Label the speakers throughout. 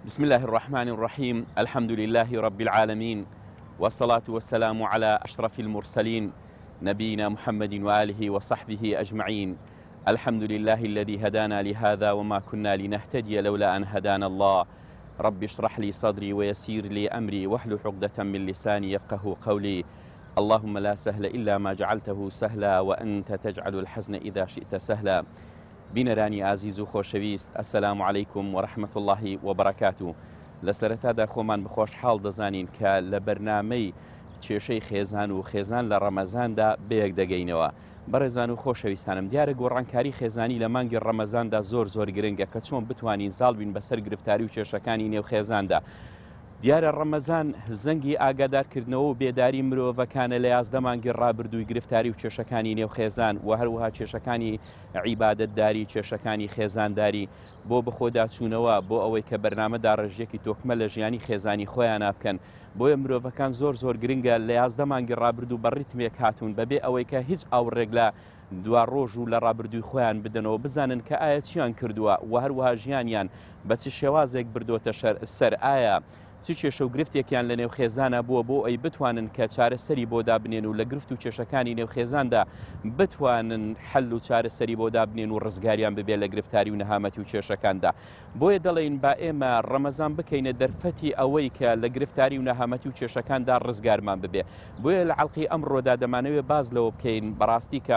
Speaker 1: بسم الله الرحمن الرحيم. الحمد لله رب العالمين، والصلاة والسلام على أشرف المرسلين نبينا محمد وآله وصحبه أجمعين. الحمد لله الذي هدانا لهذا وما كنا لنهتدي لولا أن هدانا الله. رب اشرح لي صدري ويسير لي أمري واحلل عقدة من لساني يفقه قولي. اللهم لا سهل إلا ما جعلته سهلا وأنت تجعل الحزن إذا شئت سهلا. بینەرانی ئازیز و خۆشەویست، ئەسەلام عەلەیکم وەرەحمەت اللهی وبەرەکاتوو. لە سەرەتادا خۆمان بخۆشحاڵ دەزانین کە لە بەرنامەی کێشەی خێزان و خێزان لە ڕەمەزاندا بەیەک دەگەینەوە. بەڕێزان و خۆشەویستانم، دیارە گۆڕانکاری خێزانی لە مانگی ڕەمەزاندا زۆر گرنگە کە چۆن بتوانین زاڵ بین بەسەر گرفتاری و کێشەکانی نێو خێزاندا. دیارە ڕەمەزان زەنگی ئاگادارکردنەوە و بێداری مرۆڤەکانە لە 11 مانگی ڕابردووی گرفتاری و کێشەکانی نێو خێزان و هەروەها کێشەکانی عیبادەتداری، کێشەکانی خێزانداری بۆ بەخۆداچوونەوە بۆ ئەوەی کە بەرنامەدا ڕێژیەکی تۆکمە لە ژیانی خێزانی خۆیان نابکەن. بۆیە مرۆڤەکان زۆر گرنگە لە 11 مانگی ڕابردوو بە ڕیتمێک هاتوون بەبێ ئەوەی کە هیچ ئاوڕێک لە دوا ڕۆژ و لە ڕابردووی خۆیان بدەنەوە، بزانن کە ئایا چیان کردووە و هەروەها ژیانیان بە چ شێوازێک بردۆتە سەر، ئایا چ کێشە و گرفتێکیان لە نێو خێزانە بووە بۆ ئەی بتوانن کە چارەسەری بۆ دابنێن و لە گرفت و کێشەکانی نێو خێزاندا بتوانن حل و چارەسەری بۆ دابنێن و ڕزگاریان ببێت لە گرفتاری و نەهامەتی و کێشەکاندا. بۆیە دەڵێن با ئێمە ڕەمەزان بکەینە دەرفەتی ئەوەی کە لە گرفتاری و نەهامەتی و کێشەکاندا ڕزگارمان ببێ. بۆیە لە عەڵقەی ئەمڕۆدا دەمانەوێت باز لەوە بکەین بەڕاستی کە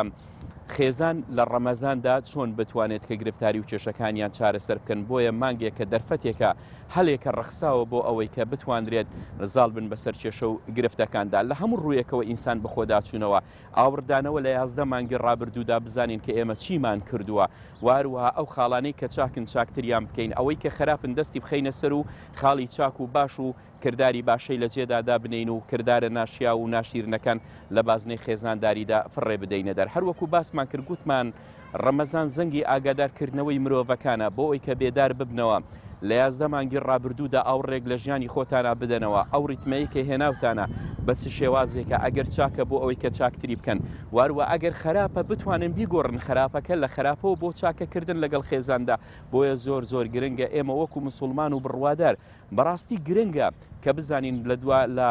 Speaker 1: خێزان لە ڕەمەزاندا چۆن بتوانێت کە گرفتاری و کێشەکانیان چارەسەر بکەن. بۆیە مانگێک کە دەرفەتێکە هەلێکە ڕەخساوە بۆ ئەوەی کە بتوانرێت ڕزاڵ بن بەسەر کێشە و گرفتەکاندا. لە هەموو ڕوویەکەوە ئینسان بەخۆداچوونەوە ئاوردانەوە لە 11 مانگی ڕابردوودا بزانین کە ئێمە چیمان کردووە، واروها ئەو خاڵانەی کە چاکن چاکتریان بکەین، ئەوەی کە خراپن دەستی بخەینە سەر و خاڵی چاک و باش و کردداری باشەی لە جێدادا بنین و کردارە ناشیا و ناشیرنەکان لە بازنەی خێزانداریدا فڕێ بدەینە دەر. هەروەکو باسمان کرد گوتمان ڕەمەزان زەنگی ئاگادارکردنەوەی مرۆڤەکانە بۆ ئەوی کە بێدار ببنەوە لە 11 مانگی ڕابردوودا ئاوڕێک لە ژیانی خۆتانە بدەنەوە، ئەو ڕیتمەیە کە هێناوتانە بە چ شێوازێکە ئەگەر چاکە بۆ ئەوەی کە چاکتری بکەن، واروە ئەگەر خراپە بتوانن بیگۆڕن خراپەکە لە خراپەوە بۆ چاکەکردن لەگەڵ خێزاندا. بۆیە زۆر گرنگە ئێمە وەکو مسلمان و بڕوادار بەڕاستی گرنگە کە بزانین لە دوا لە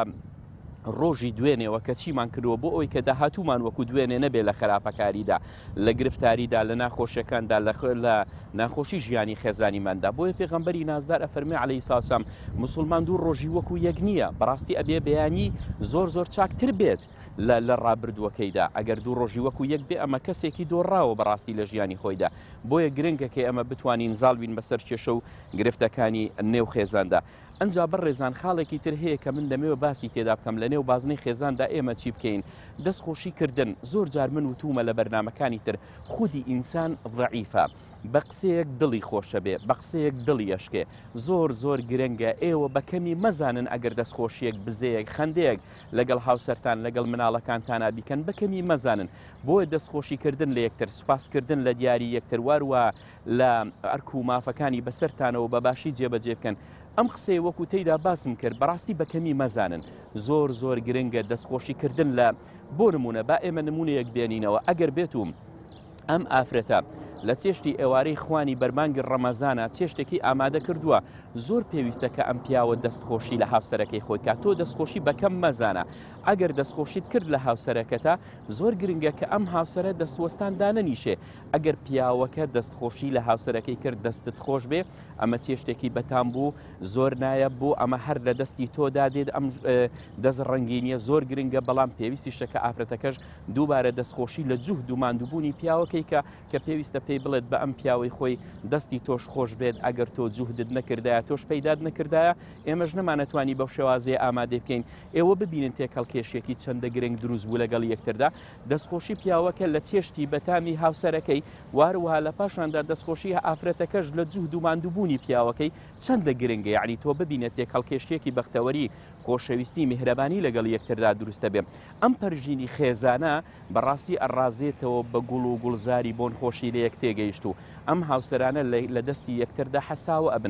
Speaker 1: ڕۆژی دوێنێەوە کە چیمان کردووە بۆ ئەوی کە داهاتوومان وەکو دوێنێ نەبێ لە خراپەکاریدا، لە گرفتاریدا، لە ناخۆشیەکاندا، لە ناخۆشی ژیانی خێزانیماندا. بۆیە پێغەمبەری نازدار ئەفەرمێ عەلەیهی ساسام مسلمان دوو ڕۆژی وەکو یەک نییە، بەڕاستی ئەبێ بەیانی زۆر چاکتر بێت لە ڕابردووەکەیدا. ئەگەر دوو ڕۆژی وەکو یەک بێ ئەمە کەسێکی دۆڕاوە بەڕاستی لە ژیانی خۆیدا. بۆیە گرنگە کە ئەمە بتوانین زاڵ بین بەسەر کێشە و گرفتەکانی نێو خێزاندا. ئەنجا بەڕێزان خاڵێکی تر هەیە کە من دەمەوێت باسی تێدا بکەم لە نێو بازنەی خێزاندا ئێمە چی بکەین. دەستخۆشیکردن زۆر جار من وتومە لە بەرنامەکانی تر خودی ئینسان ضعیفە، بە قسەیەک دڵی خۆشە بێ، بە قسەیەک دڵی ئەشکێ. زۆر گرنگە ئێوە بەکەمی مەزانن ئەگەر دەستخۆشیەک بزەیەک خەندەیەک لەگەڵ هاوسەرتان لەگەڵ مناڵەکانتانە بیکەن بەکەمی مەزانن. بۆیە دەستخۆشیکردن لە یەکتر، سوپاسکردن لە دیاری یەکتر، واروە لە ئەرک و مافەکانی بەسەرتانەوە بە باشی جێبەجێ بکەن. ئەم قسەی وەکو تێیدا باسم کرد بەڕاستی بەکەمی مەزانن. زۆر گرنگە دەستخۆشیکردن لە بۆ نمونە با ئێمە نمونەیەک بێنینەوە. ئەگەر بێتوم ئەم ئافرەتە لە چێشتی ئێوارەی خوانی بەرمانگی ڕەمەزانە چێشتێکی ئامادە کردووە، زۆر پێویستە کە ئەم پیاوە دەستخۆشی لە هاوسەرەکەی خۆی کات. تۆ دەستخۆشی بەکەم مەزانە. ئەگەر دەستخۆشیت کرد لە هاوسەرەکەتە زۆر گرنگە کە ئەم هاوسەرە دەستوەستاندا نەنیشێ. ئەگەر پیاوەکە دەستخۆشی لە هاوسەرەکەی کرد دەستت خۆش بێ، ئەمە چێشتێکی بەتام بوو، زۆر نایە بوو، ئەمە هەر لە دەستی تۆدا دێت. ئەم دەست ڕەنگینیە زۆر گرنگە، بەڵام پێویستیشە کە ئافرەتەکەش دووبارە دەستخۆشی لە جوهد و ماندووبوونی پیاوەکەی کە پێویستە پێی بڵێت بە ئەم پیاوەی خۆی دەستی تۆش خۆش بێت. ئەگەر تۆ جوهدت نەکردایە، تۆش پەیداد نەکردایە، ئێمەش نەمانەتوانی بەو شێوازەیە ئامادە بکەین. ئێوە ببینن تێکەڵکێشێکی چەندە گرنگ دروست بوو لەگەڵ یەکتردا. دەستخۆشی پیاوەکە لە چێشتی بەتامی هاوسەرەکەی، واروها لە پاشاندا دەستخۆشی ئافرەتەکەش لە جوهد و ماندووبوونی پیاوەکەی چەندە گرنگە. یعنی تۆ ببینێت تێکەڵکێشێکی بەختەوەری خۆشەویستی میهرەبانی لەگەڵ یەکتردا دروستە بێ. ئەم پەرژینی خێزانە بەڕاستی ئەڕازێتەوە بە گوڵ و گوڵزاری بۆن خۆشی لە یەک تێگەیشت و ئەم هاوسەرانە لە دەستی یەکتردا حەساوە ئەبن،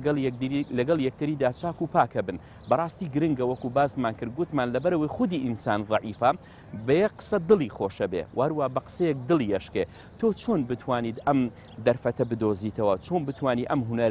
Speaker 1: لەگەڵ یەکتریدا چاک و پاکە بن. بەڕاستی گرنگە وەکو باسمان کرد گوتمان لەبەرەوەی خودی ئینسان ضعیفە بە یەک قسە دڵی خۆشە بێ، وارووا بە قسەیەک دڵی ئەشکێ. تۆ چۆن بتوانیت ئەم دەرفەتە بدۆزیتەوە، چۆن بتوانی ئەم هونەرە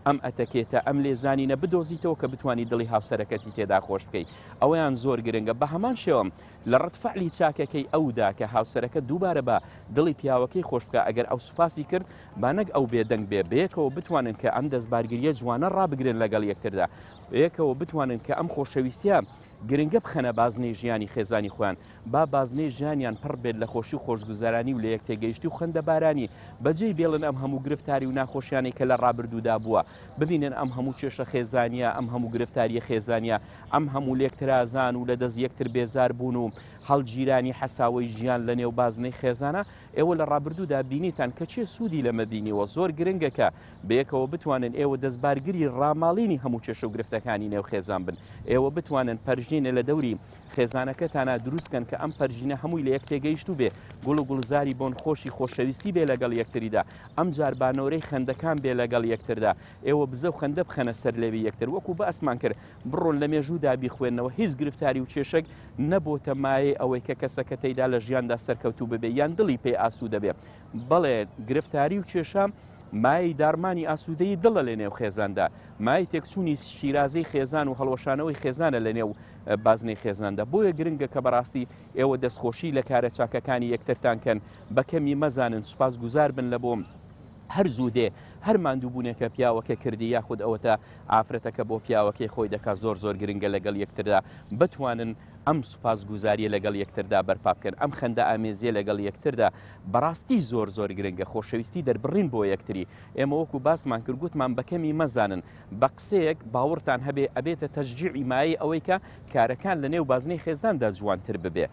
Speaker 1: ئەم ئەتەکێتە ئەم لێزانینە بدۆزیتەوە کە بتوانی دڵی هاوسەرەکەتی تێدا خۆش بکەیت ئەوەیان زۆر گرنگە بە هەمان شێوەم لە ڕەتفعلی چاکەکەی ئەودا کە هاوسەرەکە دووبارە بە دڵی پیاوەکەی خۆش بکە ئەگەر ئەو سوپاسی کرد بانەک ئەو بێدەنگ بێ بەیەکەوە بتوانن کە ئەم دەستبارگریە جوانە ڕابگرن لەگەڵ یەکتردا بەیەکەوە بتوانن کە ئەم خۆشەویستیە گرنگە بخەنە بازنەی ژیانی خێزانی خۆیان با بازنەی ژیانیان پڕ بێت لە خۆشی و خۆشگوزارانی و لە یەک تێگەیشتی و خەندە بارانی بەجێی بێڵن ئەم هەموو گرفتاری و ناخۆشیانی کە لە ڕابردوودا بووە ببینن ئەم هەموو کێشە خێزانیە ئەم هەموو گرفتاریە خێزانیە ئەم هەموو لێکترازان و لە دەست یەکتر بێزار بوون و هەڵگیرانی حەساوەی ژیان لە نێو بازنەی خێزانە ئێوە لە ڕابردوودا بینیتان کە چێ سوودی لەمە بینیوە زۆر گرنگەکە بەیەکەوە بتوانن ئێوە دەستبارگری ڕاماڵینی هەموو کێشە و گرفتەکانی نێو خێزان بن ئێوە بتوانن پەرژینە لە دەوری خێزانەکەتانە دروستکەن کە ئەم پەرژینە هەمووی لە یەک تێگەیشت و بێ گوڵ و گوڵزاری بۆن خۆشی خۆشەویستی بێ لەگەڵ یەکتریدا ئەم جاربانەوەرەی خەندەکان بێ لەگەڵ یەکتردا ئێوە بزە و خەندە بخەنە سەر لێوی یەکتر وەکو بە ئەسمان کرد بڕۆن لە مێژوودا بیخوێنەوە هیچ گرفتاری و کێشەک نەبۆتە مایە ئەوەی کە کەسەکە تێیدا لە ژیاندا سەرکەوتوو ببێ یان دڵی پێی ئاسوودە بێ بەڵێ گرفتاری و کێشام مای دارمانی ئاسوودەی دڵە لە نێو خێزاندا مای تێکچوونی شیرازەی خێزان و هەڵوەشانەوەی خێزانە لە نێو بازنەی خێزاندا بۆیە گرنگە کە بەڕاستی ئێوە دەستخۆشی لە کارە چاکەکانی یەکترتان کەن بە کەمی مەزانن سوپاس گوزار بن لە بۆم هەر زوو دێ هەر ماندووبوونێکە پیاوەکە کردی یاخود ئەوەتە ئافرەتەکە بۆ پیاوەکەی خۆی دەکات زۆر گرنگە لەگەڵ یەکتردا بتوانن ئەم سوپاس گوزاریە لەگەڵ یەکتردا بەرپا بکەن ئەم خەندە ئامێزیە لەگەڵ یەکتردا بەڕاستی زۆر گرنگە خۆشەویستی دەربڕین بۆ یەکتری ئێمە وەکو باسمان کرد گوتمان بەکەمی مەزانن بە قسەیەک باوەڕتان هەبێ ئەبێتە تەشجیعی مایە ئەوەی کە کارەکان لە نێو بازنەی خێزاندا جوانتر ببێ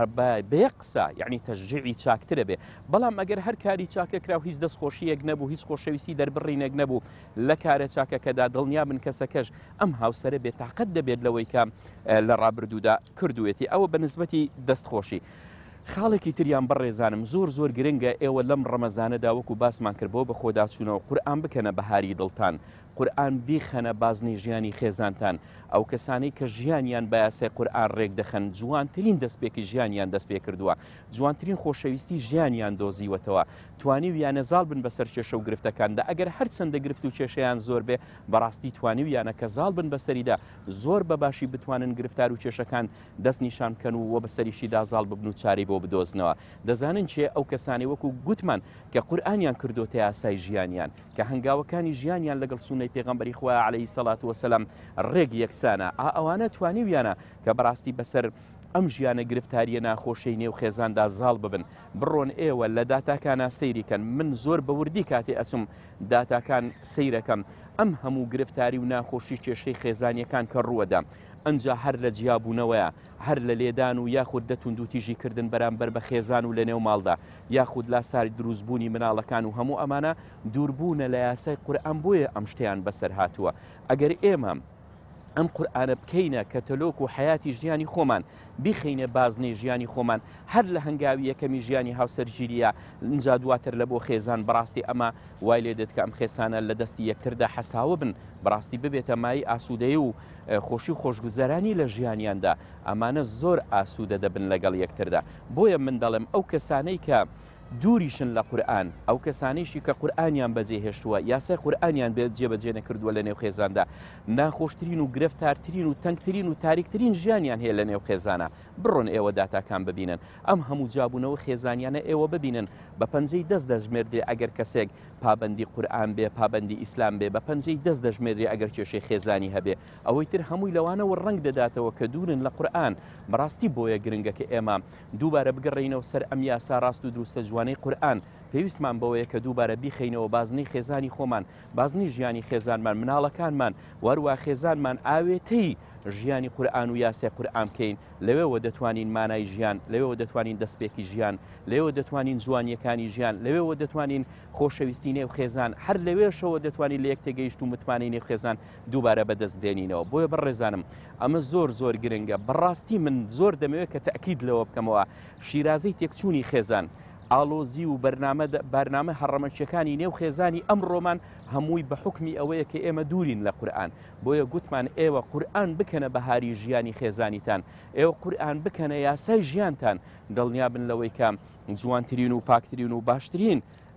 Speaker 1: بە قسە یعنی تەشجیعی چاکترە بێ بەڵام ئەگەر هەر کاری چاکەکرا و هیچ دەستخۆشیەک نەبوو هیچ خۆشەویستی دەربڕینێک نەبوو لە کارە چاکەکەدا دڵنیا بن کەسەکەش ئەم هاوسەرە بێت تاقەت دەبێت لەوەی کە لە ڕابردوودا کردوێتی ئەوە بە نسبەتی دەستخۆشی خاڵێکی تریان بەڕێزانم زۆر گرنگە ئێوە لەم ڕەمەزانەدا وەکو باسمان کردبەوە بە خۆداچوونەوە قورئان بکەنە بەهاری دڵتان قورئان بیخەنە بازنەی ژیانی خێزانتان ئەو کەسانەی کە ژیانیان بە یاسای قورئان ڕێک دەخەن جوانترین دەستپێکی ژیانیان دەست پێ کردووە جوانترین خۆشەویستی ژیانیان دۆزیوەتەوە توانی ویانە زاڵ بن بەسەر کێشە و گرفتەکاندا ئەگەر هەر چەندە گرفت و کێشەیان زۆر بێ بەڕاستی توانی ویانە کە زاڵ بن بەسەریدا زۆر بەباشی بتوانن گرفتار و کێشەکان دەست نیشان بکەن و وە بەسەریشیدا زاڵ ببن و چارەی بۆ بدۆزنەوە دەزانن چێ ئەو کەسانی وەکو گوتمان کە قورئانیان کردوتە یاسای ژیانیان کە هەنگاوەکانی ژیانیان لەگەڵ سونەی پێغەمبەری خوا عەلەیهی سەڵات وەسەلام ڕێک یەکسانە ئەوانە توانی ویانە کە بەڕاستی بەسەر ئەم ژیانە گرفتاریە ناخۆشەی نێو خێزاندا زاڵ ببن بڕۆن ئێوە لە داتاکانە سەیریکەن من زۆر بەوردی کاتێ ئەچم داتاکان سەیرەکەم ئەم هەموو گرفتاری و ناخۆشی کێشەی خێزانیەکان کە ڕووەدا ئەنجا هەر لە جیابوونەوەیە هەر لە لێدان و یاخود دەتون و تیژی کردن بەرامبەر بە خێزان و لە نێو ماڵدا یاخود لاساری دروستبوونی مناڵەکان و هەموو ئەمانە دووربوونە لە یاسای قورئان بۆیە ئەم شتیان بەسەر هاتووە ئەگەر ئێمە ئەم قورئانە بکەینە کەتەلۆک و حیاتی ژیانی خۆمان بیخینە بازنەی ژیانی خۆمان هەر لە هەنگاوی یەکەمی ژیانی هاوسەرگیریە اینجا دواتر لە بۆ خێزان بەڕاستی ئەمە وای لێ دێت کە ئەم خێسانە لە دەستی یەکتردا حەساوە بن بەڕاستی ببێتە مای ئاسوودەیی و خۆشی و خۆشگوزەرانی لە ژیانیاندا ئەمانە زۆر ئاسوودە دەبن لەگەڵ یەکتردا بۆیە من دەڵێم ئەو کەسانەی کە دووریشن لە قورئان ئەو کەسانیشی کە قورئانیان بەجێهێشتووە یاسای قورئانیان بێت جێبەجێ نەکردووە لە نێو خێزاندا ناخۆشترین و گرفتارترین و تەنگترین و تاریکترین ژیانیان هەیە لە نێو خێزانە بڕۆن ئێوە داتاکان ببینن ئەم هەموو جابوونەوە خێزانیانە ئێوە ببینن بە پەنجەی دەست دەژمێردێ ئەگەر کەسێک پابەندی قورئان بێ پابەندی ئیسلام بێ بە پەنجەی دەست دەژمێردێ ئەگەر کێشەی خێزانی هەبێ ئەوەی تر هەمووی لەوانەوە ڕەنگ دەداتەوە کە دوورن لە قورئان بەڕاستی بۆیە گرنگە کە ئێمە دووبارە بگەڕێینەوە سەر ئەم یاسا ڕاست و دروستە جوانەی قورئان پێویستمان بەوەیە کە دووبارە بیخینەوە بازنەی خێزانی خۆمان بازنی ژیانی خێزانمان مناڵەکانمان وەروە خێزانمان ئاوێتەی ژیانی قورئان و یاسای قورئان بکەین لەوێەوە دەتوانین مانای ژیان لەوێەوە دەتوانین دەستپێکی ژیان لەوێەوە دەتوانین جوانیەکانی ژیان لەوێەوە دەتوانین خۆشەویستی نێو خێزان هەر لەوێشەوە دەتوانین لە یەک تێگەیشت و متمانەی نێو خێزان دووبارە بەدەست دێنینەوە بۆیە بەڕێزانم ئەمە زۆر گرنگە بەڕاستی من زۆر دەمەوێت کە تەکید لەوە بکەمەوە شیرازەی تێکچوونی خێزان ئالۆزی و بەرنامە هەڕەمەچیەکانی نێو خێزانی ئەمڕۆمان هەمووی بە حکمی ئەوەیە کە ئێمە دوورین لە قورئان بۆیە گوتمان ئێوە قورئان بکەنە بەهاری ژیانی خێزانیتان ئێوە قورئان بکەنە یاسای ژیانتان دڵنیا بن لەوەی کە جوانترین و پاکترین و باشترین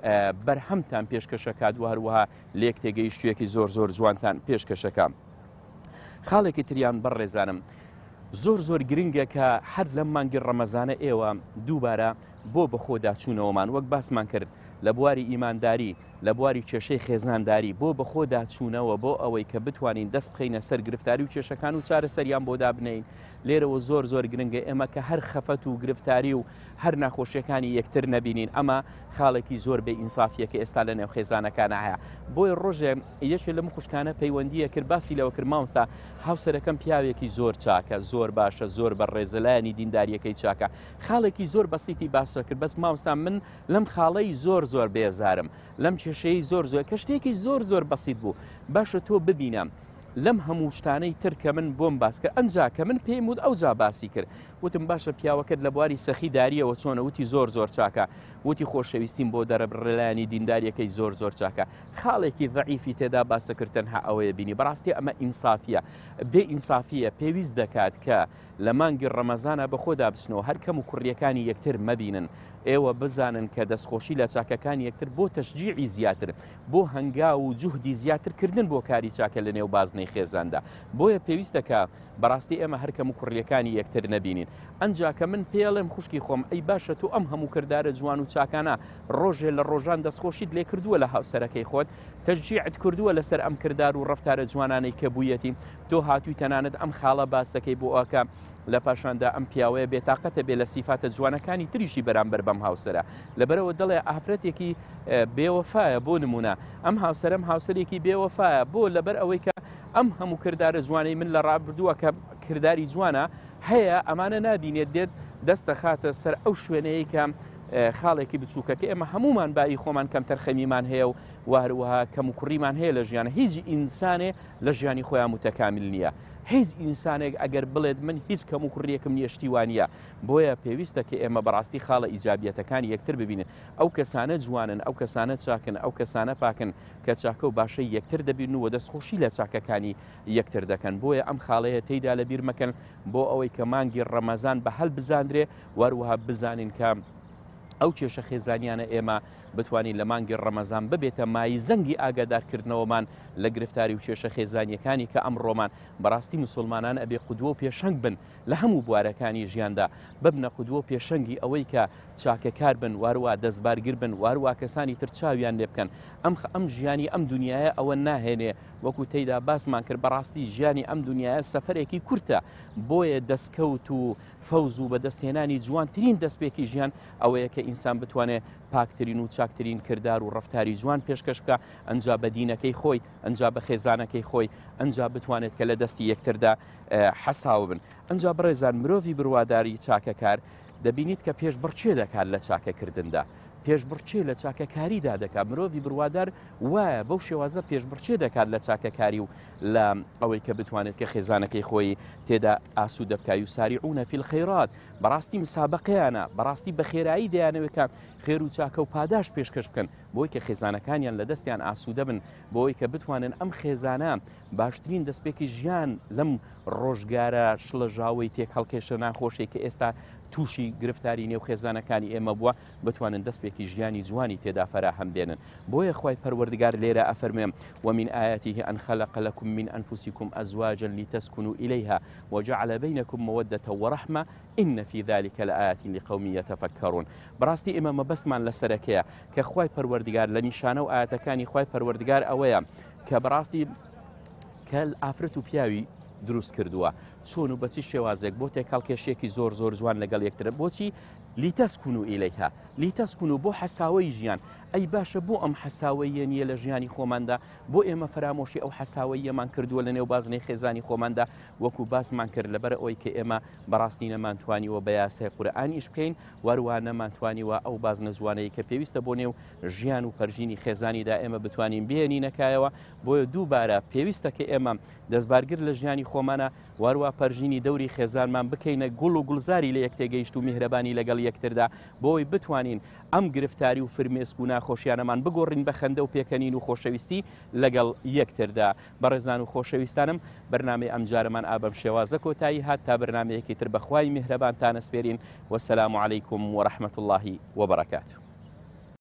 Speaker 1: بەرهەمتان پێشکەشەکات و هەروەها لێک تێگەیشتویەکی زۆر زۆر جوانتان پێشکەشەکە. خاڵێکی تریان بەڕێزانم زۆر گرنگە کە هەر لەم مانگی ڕەمەزانە ئێوە دووبارە بۆ بەخۆداچوونەوەمان وەک باسمان کرد لە بواری ئیمانداری لە بواری کێشەی خێزانداری بۆ بەخۆداچوونەوە بۆ ئەوەی کە بتوانین دەست بخەینە سەر گرفتاری و کێشەکان و چارەسەریان بۆ دابنین. لێرەوە زۆر گرنگە ئێمە کە هەر خەفەت و گرفتاری و هەر ناخۆشیەکانی یەکتر نەبینین. ئەمە خاڵێکی زۆر بێ ئینسافیە کە ئێستا لە نێو خێزانەکانە هەیە. بۆی ڕۆژێ یەکێ لەم خوشکانە پەیوەندیە کرد باسی لەوە کرد مامۆستا هاوسەرەکەم پیاوێکی زۆر چاکە زۆر باشە زۆر بەڕێزە لایەنی دینداریەکەی چاکە. خاڵێکی زۆر بەسیتی باسە کرد بەس مامۆستا من لەم خاڵەی زۆر بێزارم لەم کێشەی زۆر کە شتێکی زۆر بەسیت بوو باشە تۆ ببینم لەم هەموو شتانەی ترکە من بۆم باس کرد ئەنجا کە من پێم وت ئەوجا باسی کرد وتم باشە پیاوەکەت لە بواری سەخی داریەوە چۆنە وتی زۆر چاکە وتی خۆشەویستیم بۆ دەرەبڕلایانی دینداریەکەی زۆر چاکە. خاڵێکی ضعیفی تێدا باسەکردن ها ئەوەیە بینی بەڕاستی ئەمە ئینسافیە بێ ئینسافیە پێویست دەکات کە لە مانگی ڕەمەزانە بە خۆدا بچنەوە هەر کەم و کوڕیەکانی یەکتر مەبینن ئێوە بزانن کە دەستخۆشی لە چاکەکانی یەکتر بۆ تەشجیعی زیاتر بۆ هەنگا و جوهدی زیاترکردن بۆ کاری چاکە لە نێو بازنەی خێزاندا. بۆیە پێویستەکە بەڕاستی ئێمە هەر کەم و کوڕیەکانی یەکتر نەبینین. ئەنجا کە من پێڵێم خوشکی خۆم ئەی باشە تو ئەم هەموو کردارە جوان و چاکانە ڕۆژێ لە ڕۆژان دەستخۆشیت لێ کردووە لە هاوسەرەکەی خۆت تەشجیعت کردووە لەسەر ئەم کردار و ڕەفتارە جوانانەی کە بوویەتی تۆ هاتووی تەنانەت ئەم خاڵە باسەکەی بۆ ئەکە لە پاشاندا ئەم پیاوەیە بێتاقەتە بێ لە سیفاتە جوانەکانی تریشی بەرامبەر بەم هاوسەرە لەبەرەوە دەڵێ ئافرەتێکی بێوەفایە بۆ نمونە ئەم هاوسەرم هاوسەرێکی بێوەفایە بۆ لەبەر ئەوەی کە ئەم هەموو کردارە جوانەی من لە ڕابردووە کە کردداری جوانە هەیە ئەمانە نبینێت دێت دەستە خاتە سەر ئەو شوێنەیە کە خاڵێکی بچووکەکە ئێمە هەمومان بای خۆمان کەم تەرخەمیمان هەیە و واروها کەم و کوڕیمان هەیە لە ژیانە هیچ ئینسانێ لە ژیانی خۆیان متەکامل نییە. هیچ ئینسانێک ئەگەر بڵێت من هیچ کەم و کوڕیەکەم نیشتیوانە بۆیە پێویستە کە ئێمە بەڕاستی خاڵە ئیجابیەتەکانی یەکتر ببینن ئەو کەسانە جوانن ئەو کەسانە چاکن ئەو کەسانە پاکن کە چاکە و باشەی یەکتر دەبین و دەستخۆشی لە چاکەکانی یەکتر دەکەن. بۆیە ئەم خاڵەیە تێیدا لەبیر مەکەن بۆ ئەوەی کە مانگی ڕەمەزان بە هەڵ بزاندرێ وەروەها بزانین کە ئەو کێشە خێزانیانە ئێمە بتوانین لە مانگی ڕەمەزان ببێتە مای زەنگی ئاگادارکردنەوەمان لە گرفتاری و کێشە خێزانیەکانی کە ئەمڕۆمان بەڕاستی مسلمانان ئەبێ قودوە و پێشەنگ بن لە هەموو بوارەکانی ژیاندا ببنە قودوە و پێشەنگی ئەوەی کە چاکەکار بن وارووا دەستبارگر بن وارووا کەسانی تر چاویان لێ بکەن. ئەم ژیانی ئەم دنیاە ئەوە ناهێنێ وەکو تێیدا باسمان کرد بەڕاستی ژیانی ئەم دنیاە سەفەرێکی کورتە بۆیە دەستکەوت و فەوز و بەدەستهێنانی جوانترین دەستپێکی ژیان ئەوەیە کە ئینسان بتوانێت پاکترین و چاکترین کردار و ڕفتاری جوان پێشکەش بکە ئەنجا بە دینەکەی خۆی ئەنجا بە خێزانەکەی خۆی ئەنجا بتوانێت کە لە دەستی یەکتردا حەساو بن. ئەنجا بڕێزان مرۆڤی بڕواداری چاکەکار دەبینیت کە پێش بڕچێ دەکات لە چاکەکردندا پێشبڕچێ لە چاکەکاریدا دەکات مرۆڤی بڕوادار وایە بەو شێوازە پێشبڕچێ دەکات لە چاکەکاری و لە ئەوەی کە بتوانێت کە خێزانەکەی خۆی تێدا ئاسوودە بکای و ساریعونە فی الخەیرات بەڕاستی مسابقەیانە بەڕاستی بە خێرایی دەیانەوێت کە خێر و چاکە و پاداش پێشکەش بکەن بۆی کە خێزانەکانیان لە دەستیان ئاسوودە بن بۆی کە بتوانن ئەم خێزانە باشترین دەستپێکی ژیان لەم ڕۆژگارە شڵەژاوی تێک هەڵکێشە ناخۆشی کە ئێستا تووشی گرفتاری نێو خێزانەکانی ئێمە بووە بتوانن دەستپێکی ژیانی جوانی تێدا فەراهەم بێنن. بۆیە خوای پەروەردگار لێرە ئەفەرمێم ومن آياته أن خلق لكم من أنفسكم أزواجا لتسكنوا إليها وجعل بينكم مودة ورحمة إن في ذلك لآيات لقوم يتفكرون. بەڕاستی ئێمە مەبەستمان لەسەرەکەیە کە خوای پەروەردگار لە نیشانە و ئاەتەکانی خوای پەروەردگار ئەوەیە کە بەڕاستی کە ئافرەت و پیاوی دروست کردووە چۆن و بەچی شێوازێک بۆ تێکەڵکێشێکی زۆر جوان لەگەڵ یەکترە بۆچی لیتەسکون و ئیلەیها لیتەسکون و بۆ حەساوەی ژیان ئەی باشە بۆ ئەم حەساوەیە نیە لە ژیانی خۆماندا بۆ ئێمە فرامۆشی ئەو حەساوەیەمان کردووە لە نێو بازنەی خێزانی خۆماندا وەکو باسمان کرد لەبەر ئەوەی کە ئێمە بەڕاستی نەمانتوانیوە بە یاسای قورئانیش بکەین وەروە نەمانتوانیوە ئەو بازنە جوانەی کە پێویستە بۆ نێو ژیان و پەرژینی خێزانیدا ئێمە بتوانین بێنینەکایەوە بۆیە دووبارە پێویستە کە ئێمە دەستبارگر لە ژیانی خۆمانە وەروە پەرژینی دەوری خێزانمان بکەینە گوڵ و گوڵزاری لە یەکتێگەیشت و میهرەبانی لەگەڵ یەکتردا بۆی بتوانین ئەم گرفتاری و فرمێسک و ناخۆشیانەمان بگۆڕین بە خەندە و پێکەنین و خۆشەویستی لەگەڵ یەکتردا. بەڕێزان و خۆشەویستانم بەرنامەی ئەم جارەمان ئابەم شێوازە کۆتایی هات تا بەرنامەیەکی تر بەخوای میهرەبانتان ئەسپێرین وەسەلام عەلەیکوم وەڕەحمەتوڵڵاهی وەبەڕەکاتوه.